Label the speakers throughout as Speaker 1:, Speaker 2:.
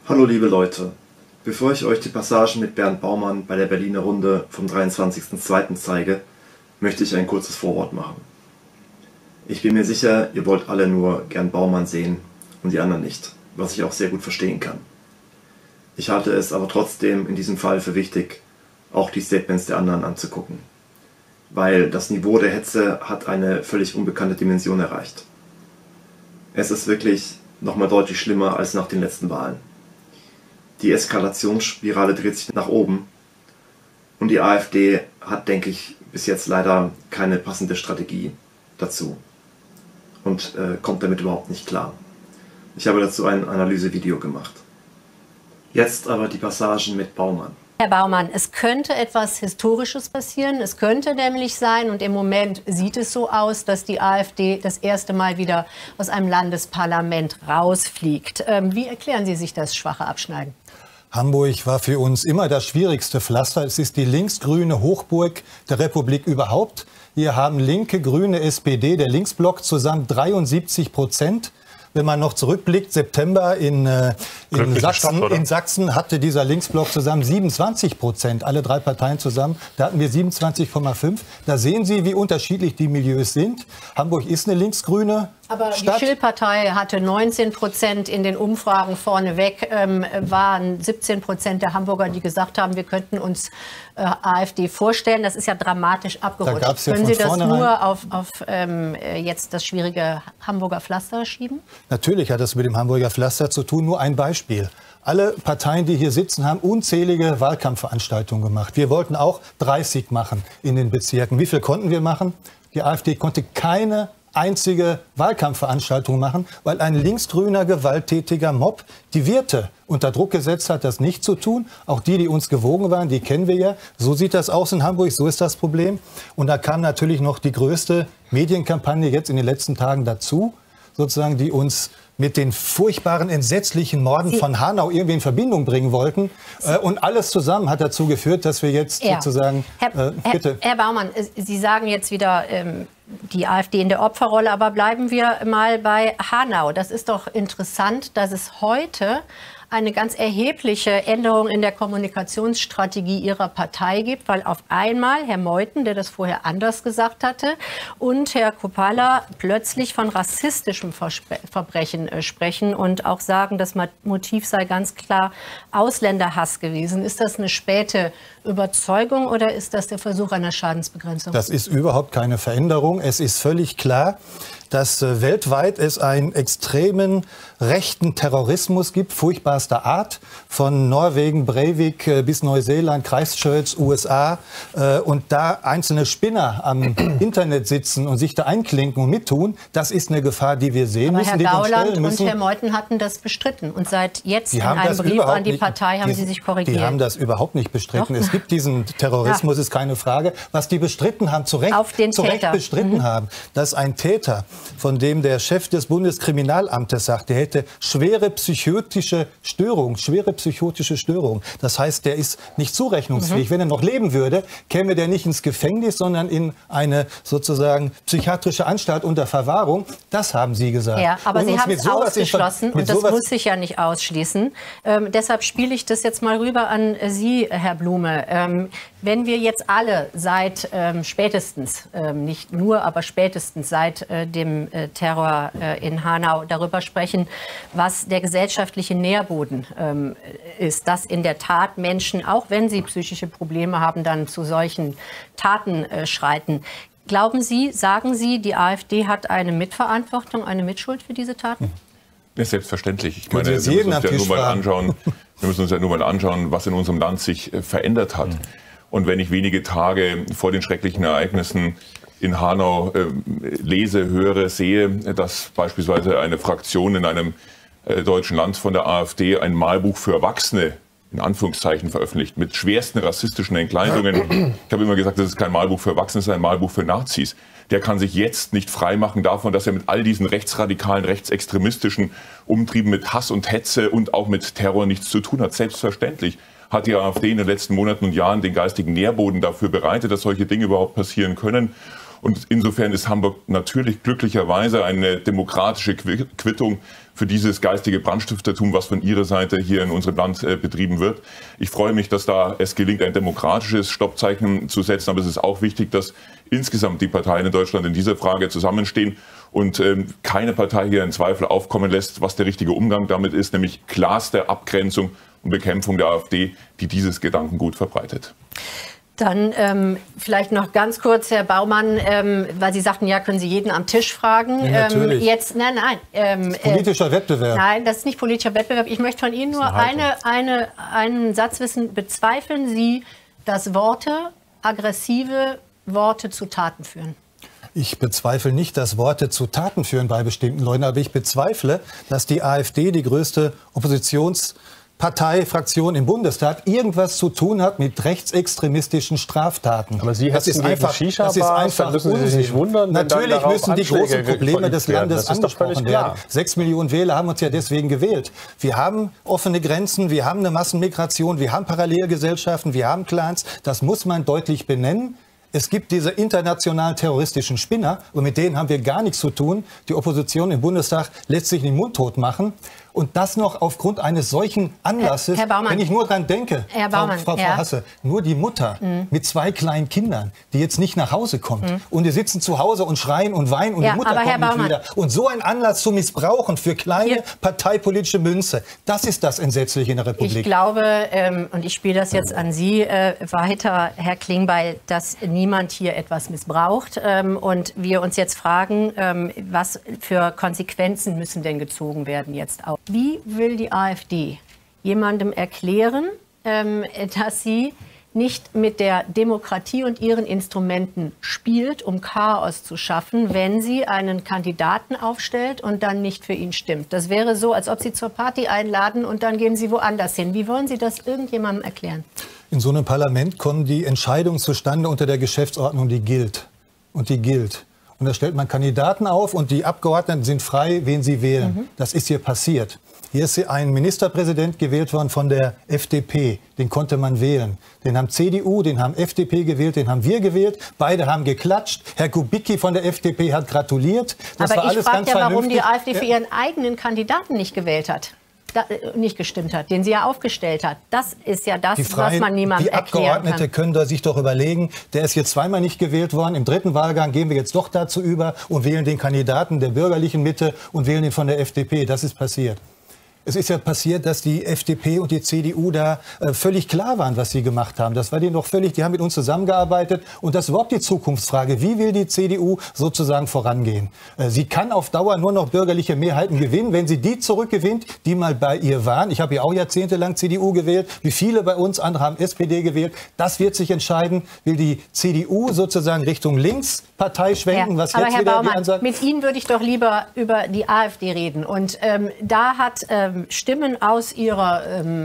Speaker 1: Hallo liebe Leute, bevor ich euch die Passagen mit Bernd Baumann bei der Berliner Runde vom 23.02. zeige, möchte ich ein kurzes Vorwort machen. Ich bin mir sicher, ihr wollt alle nur gern Baumann sehen und die anderen nicht, was ich auch sehr gut verstehen kann. Ich halte es aber trotzdem in diesem Fall für wichtig, auch die Statements der anderen anzugucken, weil das Niveau der Hetze hat eine völlig unbekannte Dimension erreicht. Es ist wirklich nochmal deutlich schlimmer als nach den letzten Wahlen. Die Eskalationsspirale dreht sich nach oben und die AfD hat, denke ich, bis jetzt leider keine passende Strategie dazu und kommt damit überhaupt nicht klar. Ich habe dazu ein Analysevideo gemacht. Jetzt aber die Passagen mit Baumann.
Speaker 2: Herr Baumann, es könnte etwas Historisches passieren. Es könnte nämlich sein, und im Moment sieht es so aus, dass die AfD das erste Mal wieder aus einem Landesparlament rausfliegt. Wie erklären Sie sich das schwache Abschneiden?
Speaker 3: Hamburg war für uns immer das schwierigste Pflaster. Es ist die linksgrüne Hochburg der Republik überhaupt. Hier haben Linke, Grüne, SPD, der Linksblock zusammen 73%. Wenn man noch zurückblickt, September in Sachsen hatte dieser Linksblock zusammen 27%, alle drei Parteien zusammen. Da hatten wir 27,5. Da sehen Sie, wie unterschiedlich die Milieus sind. Hamburg ist eine linksgrüne
Speaker 2: Aber
Speaker 3: Stadt.
Speaker 2: Die Schill-Partei hatte 19% in den Umfragen vorneweg, waren 17% der Hamburger, die gesagt haben, wir könnten uns AfD vorstellen. Das ist ja dramatisch abgerutscht. Können Sie das nur auf jetzt das schwierige Hamburger Pflaster schieben?
Speaker 3: Natürlich hat das mit dem Hamburger Pflaster zu tun. Nur ein Beispiel. Alle Parteien, die hier sitzen, haben unzählige Wahlkampfveranstaltungen gemacht. Wir wollten auch 30 machen in den Bezirken. Wie viel konnten wir machen? Die AfD konnte keine einzige Wahlkampfveranstaltung machen, weil ein linksgrüner, gewalttätiger Mob die Wirte unter Druck gesetzt hat, das nicht zu tun. Auch die uns gewogen waren, die kennen wir ja. So sieht das aus in Hamburg, so ist das Problem. Und da kam natürlich noch die größte Medienkampagne jetzt in den letzten Tagen dazu, sozusagen, die uns mit den furchtbaren, entsetzlichen Morden von Hanau irgendwie in Verbindung bringen wollten. Und alles zusammen hat dazu geführt, dass wir jetzt sozusagen...
Speaker 2: Herr Baumann, Sie sagen jetzt wieder, die AfD in der Opferrolle, aber bleiben wir mal bei Hanau. Das ist doch interessant, dass es heute eine ganz erhebliche Änderung in der Kommunikationsstrategie Ihrer Partei gibt, weil auf einmal Herr Meuthen, der das vorher anders gesagt hatte, und Herr Kopalla plötzlich von rassistischem Verbrechen sprechen und auch sagen, das Motiv sei ganz klar Ausländerhass gewesen. Ist das eine späte Überzeugung oder ist das der Versuch einer Schadensbegrenzung?
Speaker 3: Das ist überhaupt keine Veränderung. Es ist völlig klar, dass weltweit es einen extremen rechten Terrorismus gibt, furchtbarster Art, von Norwegen, Breivik bis Neuseeland, Christchurch, USA. Und da einzelne Spinner am Internet sitzen und sich da einklinken und mittun, das ist eine Gefahr, die wir sehen müssen.
Speaker 2: Herr Gauland und Herr Meuthen hatten das bestritten. Und seit jetzt in einem Brief an die Partei haben Sie sich korrigiert.
Speaker 3: Die haben das überhaupt nicht bestritten.
Speaker 2: Doch.
Speaker 3: Es gibt diesen Terrorismus, ist keine Frage. Was die bestritten haben, zu Recht bestritten haben, dass ein Täter, von dem der Chef des Bundeskriminalamtes sagt, der hätte schwere psychotische Störung. Das heißt, der ist nicht zurechnungsfähig. Wenn er noch leben würde, käme der nicht ins Gefängnis, sondern in eine sozusagen psychiatrische Anstalt unter Verwahrung. Das haben Sie gesagt.
Speaker 2: Ja, aber Sie haben es ausgeschlossen und das muss sich ja nicht ausschließen. Deshalb spiele ich das jetzt mal rüber an Sie, Herr Blume. Wenn wir jetzt alle seit spätestens, nicht nur, aber spätestens seit dem Terror in Hanau darüber sprechen, was der gesellschaftliche Nährboden ist, dass in der Tat Menschen, auch wenn sie psychische Probleme haben, dann zu solchen Taten schreiten. Glauben Sie, sagen Sie, die AfD hat eine Mitverantwortung, eine Mitschuld für diese Taten?
Speaker 4: Ja, selbstverständlich. Ich meine, wir müssen uns ja nur mal anschauen, was in unserem Land sich verändert hat. Und wenn ich wenige Tage vor den schrecklichen Ereignissen in Hanau lese, höre, sehe, dass beispielsweise eine Fraktion in einem deutschen Land von der AfD ein Malbuch für Erwachsene in Anführungszeichen veröffentlicht, mit schwersten rassistischen Entgleisungen. Ich habe immer gesagt, das ist kein Malbuch für Erwachsene, das ist ein Malbuch für Nazis. Der kann sich jetzt nicht freimachen davon, dass er mit all diesen rechtsradikalen, rechtsextremistischen Umtrieben mit Hass und Hetze und auch mit Terror nichts zu tun hat. Selbstverständlich hat die AfD in den letzten Monaten und Jahren den geistigen Nährboden dafür bereitet, dass solche Dinge überhaupt passieren können. Und insofern ist Hamburg natürlich glücklicherweise eine demokratische Quittung für dieses geistige Brandstiftertum, was von Ihrer Seite hier in unserem Land betrieben wird. Ich freue mich, dass da es gelingt, ein demokratisches Stoppzeichen zu setzen. Aber es ist auch wichtig, dass insgesamt die Parteien in Deutschland in dieser Frage zusammenstehen und keine Partei hier in Zweifel aufkommen lässt, was der richtige Umgang damit ist, nämlich klarste Abgrenzung und Bekämpfung der AfD, die dieses Gedankengut verbreitet.
Speaker 2: Dann vielleicht noch ganz kurz, Herr Baumann, weil Sie sagten, ja, können Sie jeden am Tisch fragen.
Speaker 3: Ja, natürlich.
Speaker 2: Jetzt, nein.
Speaker 3: Politischer Wettbewerb.
Speaker 2: Nein, das ist nicht politischer Wettbewerb. Ich möchte von Ihnen nur einen Satz wissen. Bezweifeln Sie, dass aggressive Worte zu Taten führen?
Speaker 3: Ich bezweifle nicht, dass Worte zu Taten führen bei bestimmten Leuten, aber ich bezweifle, dass die AfD, die größte Fraktion im Bundestag, irgendwas zu tun hat mit rechtsextremistischen Straftaten.
Speaker 5: Aber Sie das ist einfach
Speaker 3: müssen Sie sich nicht wundern. Natürlich müssen die großen Probleme des Landes angesprochen werden. 6 Millionen Wähler haben uns ja deswegen gewählt. Wir haben offene Grenzen, wir haben eine Massenmigration, wir haben Parallelgesellschaften, wir haben Clans. Das muss man deutlich benennen. Es gibt diese internationalen terroristischen Spinner und mit denen haben wir gar nichts zu tun. Die Opposition im Bundestag lässt sich den Mund tot machen. Und das noch aufgrund eines solchen Anlasses,
Speaker 2: Herr Baumann,
Speaker 3: wenn ich nur dran denke, Frau Hasse, nur die Mutter mit 2 kleinen Kindern, die jetzt nicht nach Hause kommt und die sitzen zu Hause und schreien und weinen und die Mutter kommt nicht wieder. Und so einen Anlass zu missbrauchen für kleine parteipolitische Münze, das ist das Entsetzliche in der Republik.
Speaker 2: Ich glaube, und ich spiele das jetzt an Sie weiter, Herr Klingbeil, dass niemand hier etwas missbraucht und wir uns jetzt fragen, was für Konsequenzen müssen denn gezogen werden jetzt auch. Wie will die AfD jemandem erklären, dass sie nicht mit der Demokratie und ihren Instrumenten spielt, um Chaos zu schaffen, wenn sie einen Kandidaten aufstellt und dann nicht für ihn stimmt? Das wäre so, als ob Sie zur Party einladen und dann gehen Sie woanders hin. Wie wollen Sie das irgendjemandem erklären?
Speaker 3: In so einem Parlament kommen die Entscheidungen zustande unter der Geschäftsordnung, die gilt. Und die gilt. Und da stellt man Kandidaten auf und die Abgeordneten sind frei, wen sie wählen. Das ist hier passiert. Hier ist ein Ministerpräsident gewählt worden von der FDP. Den konnte man wählen. Den haben CDU, den haben FDP gewählt, den haben wir gewählt. Beide haben geklatscht. Herr Kubicki von der FDP hat gratuliert.
Speaker 2: Das Aber war alles ganz vernünftig. Aber ich frage ja, warum die AfD für ihren eigenen Kandidaten nicht gewählt hat. Nicht gestimmt hat, den sie ja aufgestellt hat. Das ist ja das, was man niemandem erklären kann. Die Abgeordnete können da sich doch überlegen, der ist jetzt zweimal nicht gewählt worden. Im 3. Wahlgang gehen wir jetzt doch dazu über und wählen den Kandidaten der bürgerlichen Mitte und wählen ihn von der FDP. Das ist passiert. Es ist ja passiert, dass die FDP und die CDU da völlig klar waren, was sie gemacht haben. Das war denen doch völlig, die haben mit uns zusammengearbeitet. Und das ist überhaupt die Zukunftsfrage. Wie will die CDU sozusagen vorangehen? Sie kann auf Dauer nur noch bürgerliche Mehrheiten gewinnen, wenn sie die zurückgewinnt, die mal bei ihr waren. Ich habe ja auch jahrzehntelang CDU gewählt, wie viele bei uns, andere haben SPD gewählt. Das wird sich entscheiden. Will die CDU sozusagen Richtung Linkspartei schwenken, was aber
Speaker 3: jetzt
Speaker 2: Herr
Speaker 3: wieder
Speaker 2: Baumann,
Speaker 3: die Ansage...
Speaker 2: Mit Ihnen würde ich doch lieber über die AfD reden. Und da hat Stimmen aus ihrer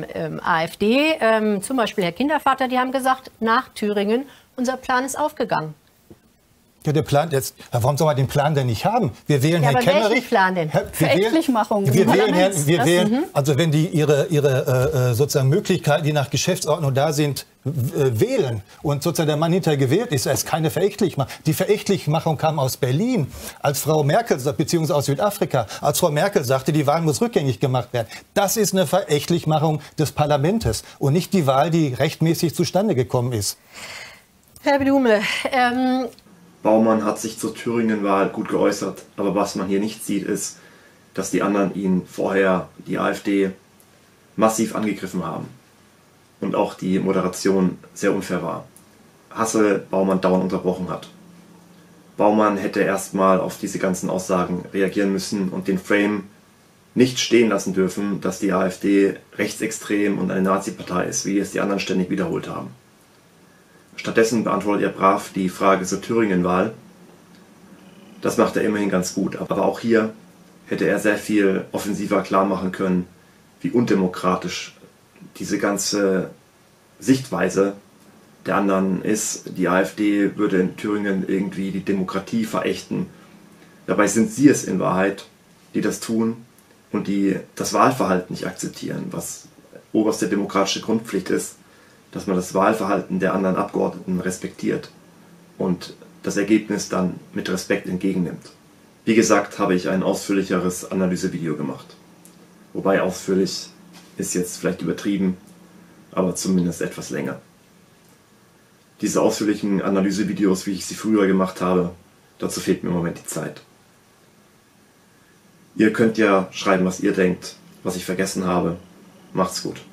Speaker 2: AfD, zum Beispiel Herr Kindervater, die haben gesagt, nach Thüringen, unser Plan ist aufgegangen.
Speaker 3: Ja, der Plan jetzt, warum soll man den Plan denn nicht haben? Wir wählen Herrn Kemmerich.
Speaker 2: Welchen Plan denn?
Speaker 6: Verächtlichmachung.
Speaker 3: Wir wählen, also wenn die ihre sozusagen Möglichkeiten, die nach Geschäftsordnung da sind, wählen und sozusagen der Mann hinterher gewählt ist, ist keine Verächtlichmachung. Die Verächtlichmachung kam aus Berlin, als Frau Merkel, beziehungsweise aus Südafrika, als Frau Merkel sagte, die Wahl muss rückgängig gemacht werden. Das ist eine Verächtlichmachung des Parlaments und nicht die Wahl, die rechtmäßig zustande gekommen ist.
Speaker 2: Herr Blume,
Speaker 1: Baumann hat sich zur Thüringen-Wahl gut geäußert, aber was man hier nicht sieht, ist, dass die anderen ihn vorher, die AfD, massiv angegriffen haben. Und auch die Moderation sehr unfair war. Hasse Baumann dauernd unterbrochen hat. Baumann hätte erstmal auf diese ganzen Aussagen reagieren müssen und den Frame nicht stehen lassen dürfen, dass die AfD rechtsextrem und eine Nazi-Partei ist, wie es die anderen ständig wiederholt haben. Stattdessen beantwortet er brav die Frage zur Thüringen-Wahl. Das macht er immerhin ganz gut. Aber auch hier hätte er sehr viel offensiver klar machen können, wie undemokratisch diese ganze Sichtweise der anderen ist. Die AfD würde in Thüringen irgendwie die Demokratie verächten. Dabei sind sie es in Wahrheit, die das tun und die das Wahlverhalten nicht akzeptieren, was oberste demokratische Grundpflicht ist, dass man das Wahlverhalten der anderen Abgeordneten respektiert. Und das Ergebnis dann mit Respekt entgegennimmt. Wie gesagt, habe ich ein ausführlicheres Analysevideo gemacht. Wobei ausführlich ist jetzt vielleicht übertrieben, aber zumindest etwas länger. Diese ausführlichen Analysevideos, wie ich sie früher gemacht habe, dazu fehlt mir im Moment die Zeit. Ihr könnt ja schreiben, was ihr denkt, was ich vergessen habe. Macht's gut.